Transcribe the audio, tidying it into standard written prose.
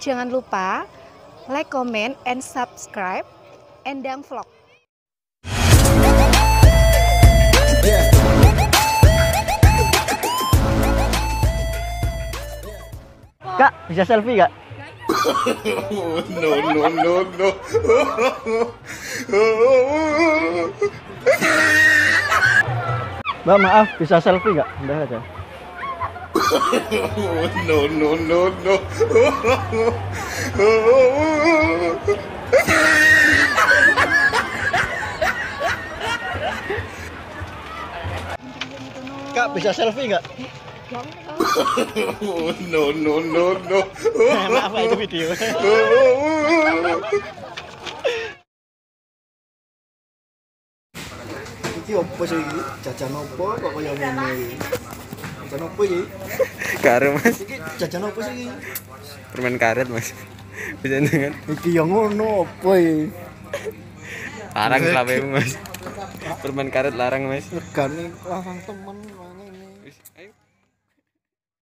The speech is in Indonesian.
Jangan lupa like, comment, and subscribe Endang Vlog. Kak, bisa selfie gak? No. Mbak, maaf, bisa selfie gak? Udah aja. No. Kak, bisa selfie gak? No. Maaf, Kak, itu video. Iki opo sih iki? Jajan opo kok kaya ngene iki? Jajan opo iki? Karo mas, Iki jajan opo sih iki? permen karet mas. Bisa dengan Iki yang ngono opo iki? larang selawemu mas. Permen karet larang mas. Regane larang temen ngene. Ayo.